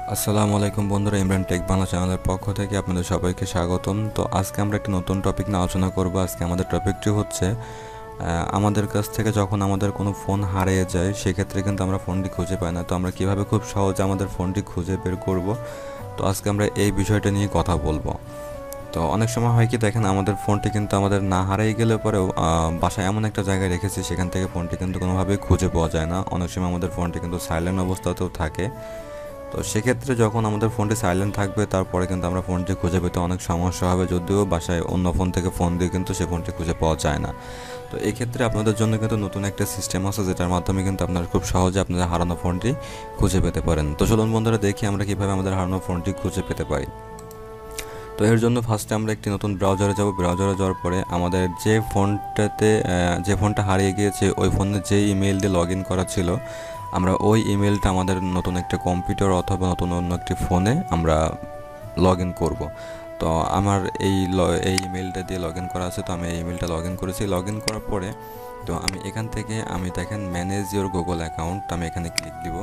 আসসালামু আলাইকুম বন্ধুরা, ইমরান টেক বাংলা চ্যানেলের পক্ষ থেকে আপনাদের সবাইকে স্বাগতম। তো আজকে আমরা একটা নতুন টপিক নিয়ে আলোচনা করব। আজকে আমাদের টপিকটি হচ্ছে আমাদের কাছ থেকে যখন আমাদের কোনো ফোন হারিয়ে যায় সেক্ষেত্রে কিন্তু আমরা ফোনটি খুঁজে পাই না। তো আমরা কিভাবে খুব সহজে আমাদের ফোনটি খুঁজে বের করব, তো আজকে আমরা এই বিষয়টা নিয়ে কথা বলবো। তো অনেক সময় হয় কি দেখেন, আমাদের ফোনটি কিন্তু আমাদের না হারিয়ে গেলে পরেও বাসায় এমন একটা জায়গায় রেখেছি সেখান থেকে ফোনটি কিন্তু কোনোভাবেই খুঁজে পাওয়া যায় না। অনেক সময় আমাদের ফোনটি কিন্তু সাইলেন্ট অবস্থাতেও থাকে। তো সেক্ষেত্রে যখন আমাদের ফোনটি সাইলেন্ট থাকবে তারপরে কিন্তু আমরা ফোনটি খুঁজে পেতে অনেক সমস্যা হবে, যদিও বাসায় অন্য ফোন থেকে ফোন দিয়ে কিন্তু সে ফোনটি খুঁজে পাওয়া যায় না। তো এই ক্ষেত্রে আপনাদের জন্য কিন্তু নতুন একটা সিস্টেম আছে, যেটার মাধ্যমে কিন্তু আপনারা খুব সহজে আপনাদের হারানো ফোনটি খুঁজে পেতে পারেন। তো চলুন বন্ধুরা, দেখি আমরা কীভাবে আমাদের হারানো ফোনটি খুঁজে পেতে পারি। তো এর জন্য ফার্স্টে আমরা একটি নতুন ব্রাউজারে যাব। ব্রাউজারে যাওয়ার পরে আমাদের যে ফোনটা হারিয়ে গিয়েছে ওই ফোনে যে ইমেল দিয়ে লগ ইন করা ছিল, আমরা ওই ইমেলটা আমাদের নতুন একটা কম্পিউটার অথবা নতুন অন্য একটি ফোনে আমরা লগ ইন করবো। তো আমার এই ইমেলটা দিয়ে লগ ইন করা আছে, তো আমি এই ইমেলটা লগ ইন করেছি। লগ ইন করার পরে তো আমি এখান থেকে দেখেন ম্যানেজ ইওর গুগল অ্যাকাউন্ট, আমি এখানে ক্লিক দিব।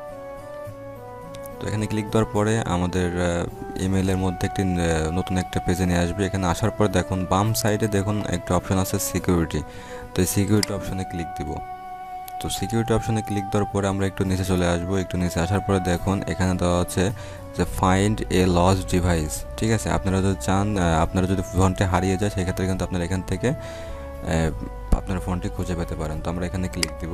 তো এখানে ক্লিক দেওয়ার পরে আমাদের ইমেলের মধ্যে নতুন একটা পেজে নিয়ে আসবে। এখানে আসার পর দেখুন বাম সাইডে দেখুন একটা অপশন আছে সিকিউরিটি। তো এই সিকিউরিটি অপশনে ক্লিক দিব। তো সিকিউরিটি অপশনে ক্লিক দেওয়ার পরে আমরা একটু নিচে চলে আসবো। একটু নিচে আসার পরে দেখুন এখানে দেওয়া আছে যে ফাইন্ড এ লস্ট ডিভাইস। ঠিক আছে, আপনারা যদি চান, আপনারা যদি ফোনটি হারিয়ে যায় সেক্ষেত্রে কিন্তু আপনারা এখান থেকে আপনার ফোনটি খুঁজে পেতে পারেন। তো আমরা এখানে ক্লিক দিব।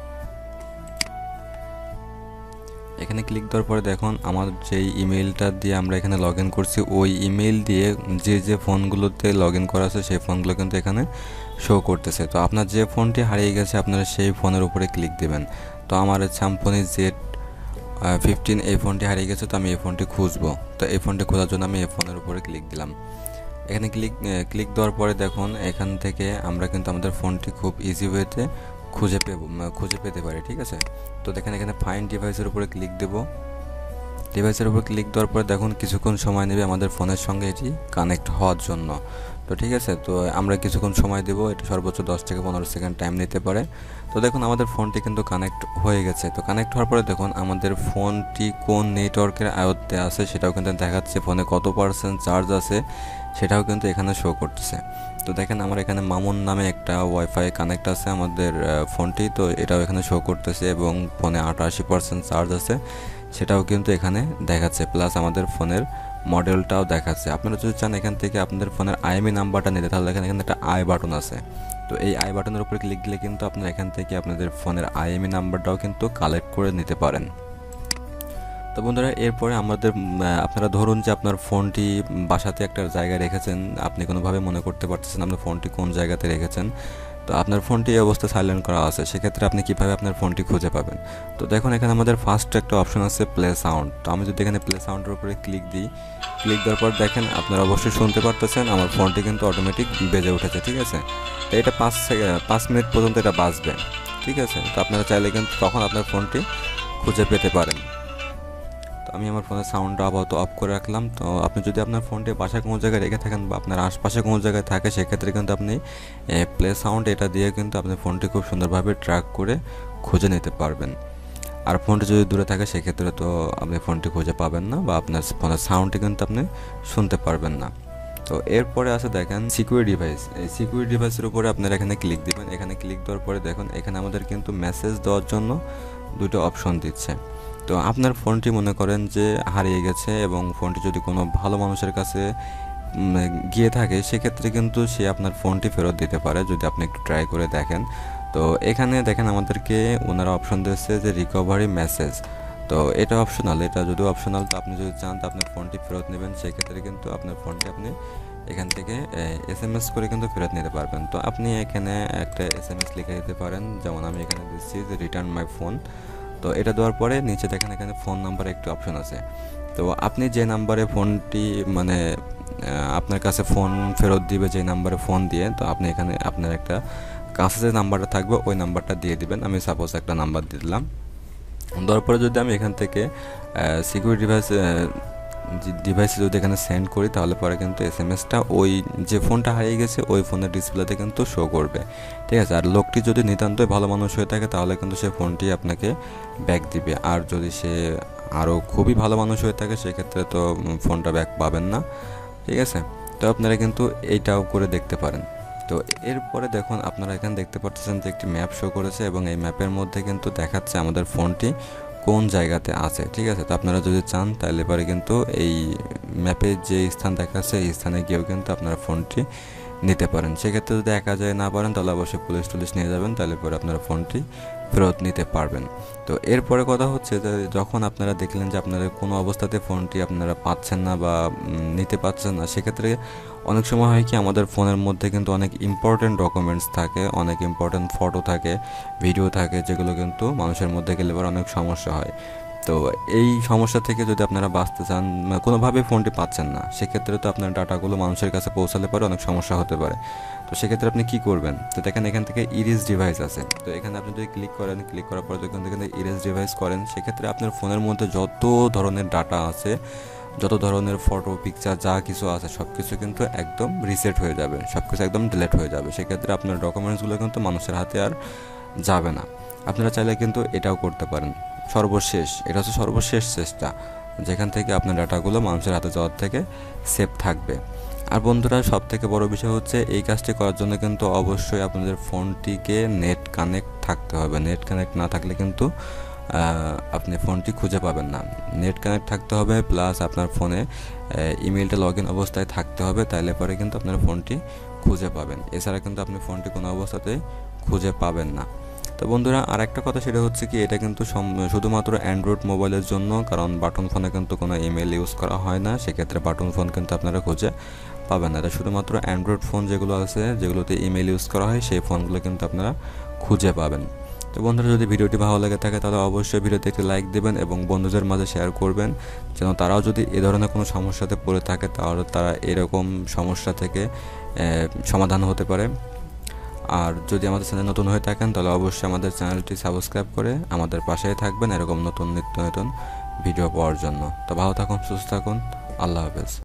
এখানে ক্লিক দেওয়ার পরে দেখুন আমার যেই ইমেলটা দিয়ে আমরা এখানে লগ ইন করছি ওই ইমেল দিয়ে যে ফোনগুলোতে লগ ইন করা আছে সেই ফোনগুলো কিন্তু এখানে শো করতেছে। তো আপনার যে ফোনটি হারিয়ে গেছে আপনারা সেই ফোনের উপরে ক্লিক দিবেন। তো আমার স্যামসং Z15 এই ফোনটি হারিয়ে গেছে, তো আমি এই ফোনটি খুঁজবো। তো এই ফোনটি খোঁজার জন্য আমি এই ফোনের উপরে ক্লিক দিলাম। এখানে ক্লিক দেওয়ার পরে দেখুন এখান থেকে আমরা কিন্তু আমাদের ফোনটি খুব ইজি ওয়েতে খুঁজে পেতে পারি। ঠিক আছে, তো দেখেন এখানে ফাইন্ড ডিভাইসের উপরে ক্লিক দেব। ডিভাইসের উপর ক্লিক দেওয়ার পরে দেখুন কিছুক্ষণ সময় নেবে আমাদের ফোনের সঙ্গে এটি কানেক্ট হওয়ার জন্য। তো ঠিক আছে, তো আমরা কিছুক্ষণ সময় দেব, এটা সর্বোচ্চ 10 থেকে 15 সেকেন্ড টাইম নিতে পারে। তো দেখুন আমাদের ফোনটি কিন্তু কানেক্ট হয়ে গেছে। তো কানেক্ট হওয়ার পরে দেখুন আমাদের ফোনটি কোন নেটওয়ার্কের আয়ত্তে আছে সেটাও কিন্তু দেখাচ্ছে, ফোনে কত পার্সেন্ট চার্জ আছে সেটাও কিন্তু এখানে শো করতেছে। তো দেখেন আমার এখানে মামুন নামে একটা ওয়াইফাই কানেক্ট আছে আমাদের ফোনটি, তো এটাও এখানে শো করতেছে এবং ফোনে 88% চার্জ আছে সেটাও কিন্তু এখানে দেখাচ্ছে, প্লাস আমাদের ফোনের মডেলটাও দেখাচ্ছে। আপনারা যদি চান এখান থেকে আপনাদের ফোনের আইএমই নাম্বারটা নিতে, তাহলে এখানে একটা আই বাটন আছে। তো এই আই বাটনের উপরে ক্লিক দিলে কিন্তু আপনারা এখান থেকে আপনাদের ফোনের আইএমই নাম্বারটাও কিন্তু কালেক্ট করে নিতে পারেন। তো বন্ধুরা, এরপরে আপনারা ধরুন যে আপনার ফোনটি বাসাতে একটা জায়গায় রেখেছেন, আপনি কোনোভাবে মনে করতে পারতেছেন আপনার ফোনটি কোন জায়গাতে রেখেছেন। তো আপনার ফোনটি এই অবস্থা সাইলেন্ট করা আছে, সেক্ষেত্রে আপনি কীভাবে আপনার ফোনটি খুঁজে পাবেন। তো দেখুন এখানে আমাদের ফার্স্ট একটা অপশন আছে প্লে সাউন্ড। তো আমি যদি এখানে প্লে সাউন্ডের উপরে ক্লিক দিই, ক্লিক দেওয়ার পর দেখেন আপনারা অবশ্যই শুনতে পারতেছেন আমার ফোনটি কিন্তু অটোমেটিক বেজে উঠেছে। ঠিক আছে, তো এটা 5 মিনিট পর্যন্ত এটা বাজবে। ঠিক আছে, তো আপনারা চাইলে কিন্তু তখন আপনার ফোনটি খুঁজে পেতে পারেন। তো আমি আমার ফোনের সাউন্ডটা আপাতত অফ করে রাখলাম। তো আপনি যদি আপনার ফোনটি বাসায় কোনো জায়গায় রেখে থাকেন বা আপনার আশপাশে কোনো জায়গায় থাকে সেক্ষেত্রে কিন্তু আপনি প্লে সাউন্ড এটা দিয়ে কিন্তু আপনি ফোনটি খুব সুন্দরভাবে ট্র্যাক করে খুঁজে নিতে পারবেন। আর ফোনটি যদি দূরে থাকে সেক্ষেত্রে তো আপনি ফোনটি খুঁজে পাবেন না বা আপনার ফোনের সাউন্ডটি কিন্তু আপনি শুনতে পারবেন না। তো এরপরে আছে দেখেন সিকিউর ডিভাইস। এই সিকিউর ডিভাইসের উপরে আপনারা এখানে ক্লিক দেবেন। এখানে ক্লিক দেওয়ার পরে দেখুন এখানে আমাদের কিন্তু মেসেজ দেওয়ার জন্য দুটো অপশন দিচ্ছে। তো আপনার ফোনটি মনে করেন যে হারিয়ে গেছে এবং ফোনটি যদি কোনো ভালো মানুষের কাছে গিয়ে থাকে সেক্ষেত্রে কিন্তু সে আপনার ফোনটি ফেরত দিতে পারে, যদি আপনি একটু ট্রাই করে দেখেন। তো এখানে দেখেন আমাদেরকে ওনারা অপশন দিয়েছে যে রিকভারি মেসেজ। তো এটা অপশনাল, এটা যদিও অপশনাল, তো আপনি যদি চান তো আপনার ফোনটি ফেরত নেবেন সেক্ষেত্রে কিন্তু আপনার ফোনটি আপনি এখান থেকে SMS করে কিন্তু ফেরত নিতে পারবেন। তো আপনি এখানে একটা SMS লিখে দিতে পারেন, যেমন আমি এখানে দিচ্ছি যে রিটার্ন মাই ফোন। তো এটা দেওয়ার পরে নিচে দেখেন এখানে ফোন নাম্বারে একটা অপশন আছে। তো আপনি যে নাম্বারে ফোনটি আপনার কাছে ফোন ফেরত দিবে, যে নাম্বারে ফোন দিয়ে, তো আপনি এখানে আপনার একটা কাছে যে নাম্বারটা থাকবে ওই নাম্বারটা দিয়ে দিবেন। আমি সাপোজ একটা নাম্বার দিয়ে দিলাম। দেওয়ার পরে যদি আমি এখান থেকে সিকিউর ডিভাইসে যদি এখানে সেন্ড করি তাহলে পরে কিন্তু SMSটা ওই যে ফোনটা হারিয়ে গেছে ওই ফোনের ডিসপ্লেতে কিন্তু শো করবে। ঠিক আছে, আর লোকটি যদি নিতান্তই ভালো মানুষ হয়ে থাকে তাহলে কিন্তু সে ফোনটি আপনাকে ব্যাক দিবে, আর যদি সে আরও খুবই ভালো মানুষ হয়ে থাকে সেক্ষেত্রে তো ফোনটা ব্যাক পাবেন না, ঠিক আছে। তো আপনারা কিন্তু এইটাও করে দেখতে পারেন। তো এরপরে দেখুন আপনারা এখানে দেখতে পাচ্ছেন যে একটি ম্যাপ শো করেছে এবং এই ম্যাপের মধ্যে কিন্তু দেখাচ্ছে আমাদের ফোনটি কোন জায়গাতে আছে, ঠিক আছে। তো আপনারা যদি চান তাহলে পরে কিন্তু এই ম্যাপে যে স্থান দেখাচ্ছে এই স্থানে গিয়েও কিন্তু আপনারা ফোনটি নিতে পারেন। সেক্ষেত্রে যদি একা যায় না পারেন তাহলে অবশ্যই পুলিশ টুলিশ নিয়ে যাবেন, তাহলে পরে আপনারা ফোনটি ফেরত নিতে পারবেন। তো এরপরে কথা হচ্ছে যে যখন আপনারা দেখলেন যে আপনারা কোনো অবস্থাতে ফোনটি আপনারা পাচ্ছেন না বা নিতে পারছেন না, সেক্ষেত্রে অনেক সময় হয় কি আমাদের ফোনের মধ্যে কিন্তু অনেক ইম্পর্ট্যান্ট ডকুমেন্টস থাকে, অনেক ইম্পর্ট্যান্ট ফটো থাকে, ভিডিও থাকে, যেগুলো কিন্তু মানুষের মধ্যে গেলে পরে অনেক সমস্যা হয়। তো এই সমস্যা থেকে যদি আপনারা বাঁচতে চান, কোনোভাবেই ফোনটি পাচ্ছেন না, সেক্ষেত্রে তো আপনার ডাটাগুলো মানুষের কাছে পৌঁছালে পরে অনেক সমস্যা হতে পারে। তো সেক্ষেত্রে আপনি কী করবেন, তো দেখেন এখান থেকে ইরেজ ডিভাইস আছে। তো এখানে আপনি যদি ক্লিক করেন, ক্লিক করার পর যখন এখানে ইরেজ ডিভাইস করেন, সেক্ষেত্রে আপনার ফোনের মধ্যে যত ধরনের ডাটা আছে, যত ধরনের ফটো পিকচার যা কিছু আছে সব কিছু কিন্তু একদম রিসেট হয়ে যাবে, সব কিছু একদম ডিলিট হয়ে যাবে। সেক্ষেত্রে আপনার ডকুমেন্টসগুলো কিন্তু মানুষের হাতে আর যাবে না। আপনারা চাইলে কিন্তু এটাও করতে পারেন। সর্বশেষ এটা হচ্ছে সর্বশেষ চেষ্টা, যেখান থেকে আপনার ডাটাগুলো মানুষের হাতে যাওয়ার থেকে সেফ থাকবে। আর বন্ধুরা, সব থেকে বড় বিষয় হচ্ছে এই কাজটি করার জন্য কিন্তু অবশ্যই আপনাদের ফোনটিকে নেট কানেক্ট থাকতে হবে। নেট কানেক্ট না থাকলে কিন্তু আপনি ফোনটি খুঁজে পাবেন না। নেট কানেক্ট থাকতে হবে, প্লাস আপনার ফোনে ইমেলটা লগ ইন অবস্থায় থাকতে হবে, তাইলে পরে কিন্তু আপনার ফোনটি খুঁজে পাবেন। এছাড়া কিন্তু আপনি ফোনটি কোনো অবস্থাতেই খুঁজে পাবেন না। তো বন্ধুরা, আর একটা কথা সেটা হচ্ছে কি, এটা কিন্তু শুধুমাত্র অ্যান্ড্রয়েড মোবাইলের জন্য, কারণ বাটন ফোনে কিন্তু কোনো ইমেল ইউজ করা হয় না, সেক্ষেত্রে বাটন ফোন কিন্তু আপনারা খুঁজে পাবেন না। এটা শুধুমাত্র অ্যান্ড্রয়েড ফোন যেগুলো আছে, যেগুলোতে ইমেল ইউজ করা হয়, সেই ফোনগুলো কিন্তু আপনারা খুঁজে পাবেন। তো বন্ধুরা, যদি ভিডিওটি ভালো লেগে থাকে তাহলে অবশ্যই ভিডিওতে একটি লাইক দেবেন এবং বন্ধুদের মাঝে শেয়ার করবেন, যেন তারাও যদি এ ধরনের কোনো সমস্যাতে পড়ে থাকে তাহলে তারা এরকম সমস্যা থেকে সমাধান হতে পারে। আর যদি আমাদের চ্যানেল নতুন হয়ে থাকেন তাহলে অবশ্যই আমাদের চ্যানেলটি সাবস্ক্রাইব করে আমাদের পাশেই থাকবেন এরকম নতুন নিত্য নতুন ভিডিও পাওয়ার জন্য। তো ভালো থাকুন, সুস্থ থাকুন, আল্লাহ হাফেজ।